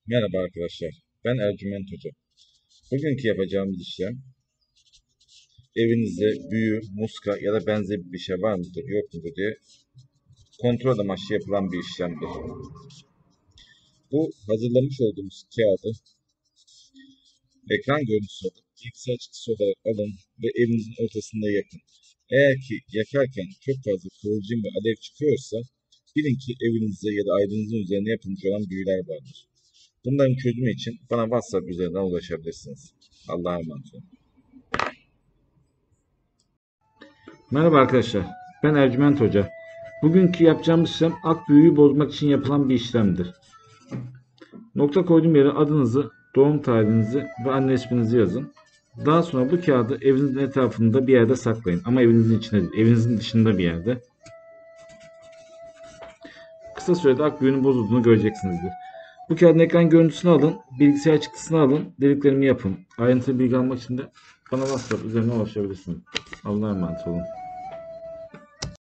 Merhaba arkadaşlar. Ben Ercüment Hoca. Bugünkü yapacağımız işlem evinizde büyü, muska ya da benzeri bir şey var mıdır yok mudur diye kontrol amaçlı yapılan bir işlemdir. Bu hazırlamış olduğumuz kağıdı ekran görüntüsü olarak bilgisayar çıktısı olarak alın ve evinizin ortasında yakın. Eğer ki yakarken çok fazla kıvılcım ve alev çıkıyorsa bilin ki evinizde ya da ailenizin üzerine yapılmış olan büyüler vardır. Bunların çözümü için bana WhatsApp üzerinden ulaşabilirsiniz. Allah'a emanet olun. Merhaba arkadaşlar, ben Ercüment Hoca. Bugünkü yapacağımız işlem ak büyüyü bozmak için yapılan bir işlemdir. Nokta koyduğum yere adınızı, doğum tarihinizi ve anne isminizi yazın. Daha sonra bu kağıdı evinizin etrafında bir yerde saklayın. Ama evinizin içinde değil, evinizin dışında bir yerde. Kısa sürede ak büyünün bozulduğunu göreceksinizdir. Bu kağıdın ekran görüntüsünü alın, bilgisayar çıktısını alın, dediklerimi yapın. Ayrıntılı bilgi almak için de bana WhatsApp üzerinden ulaşabilirsiniz. Allah'a emanet olun.